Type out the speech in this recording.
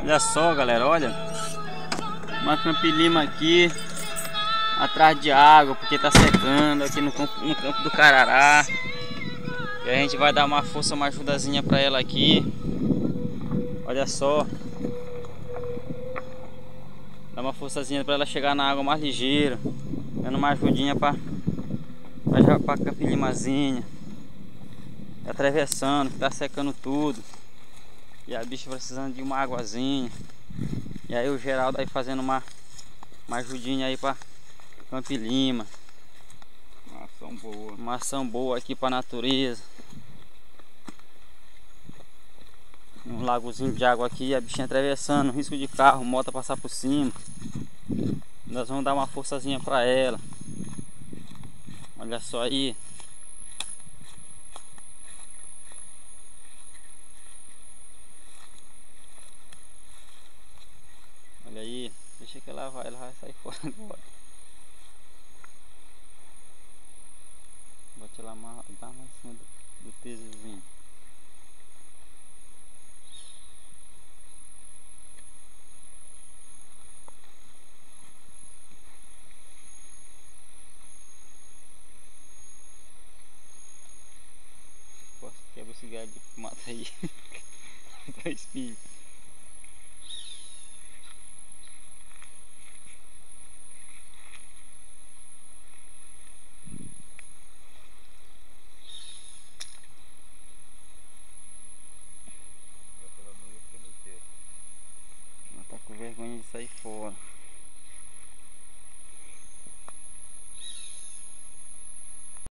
Olha só, galera, olha. Uma campilima aqui atrás de água, porque tá secando aqui no campo do Carará. E a gente vai dar uma força, uma ajudazinha pra ela aqui. Olha só. Dá uma forçazinha pra ela chegar na água mais ligeiro. Dando uma ajudinha pra capilimazinha. Atravessando, que tá secando tudo. E a bicha precisando de uma águazinha. E aí o Geraldo aí fazendo uma ajudinha aí pra Campilima. Uma ação boa. Uma ação boa aqui pra natureza. Um lagozinho de água aqui, a bichinha atravessando, risco de carro, moto passar por cima. Nós vamos dar uma forçazinha pra ela. Olha só aí. Olha aí, deixa que ela vai sair fora agora. Bote ela mais em cima do pesozinho. Quebra esse galho de mata aí. Dois filhos.